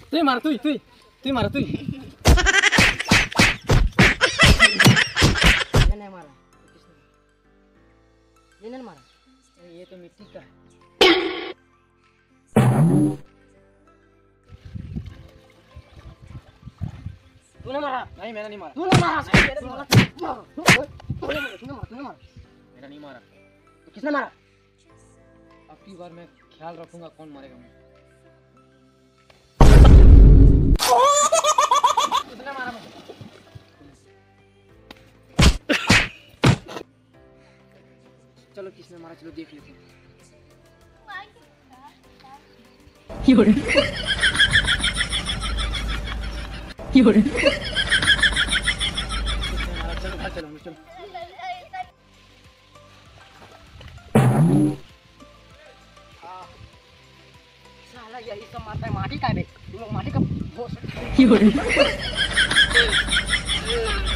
तू मार तू मार तू मैंने मारा किसने ये मारा ये तो मिट्टी का है। तूने मारा नहीं मैंने नहीं मारा। तूने मारा तूने मारा मेरा नहीं मारा। तो किसने मारा अब की बार मैं ख्याल रखूंगा कौन मारेगा मुझे। किसने मारा मुझे? चलो किसने मारा चलो देख लेते हैं। चलो घर चलो चलो। साला यही सब मारता है माटी का बे तुम लोग माटी का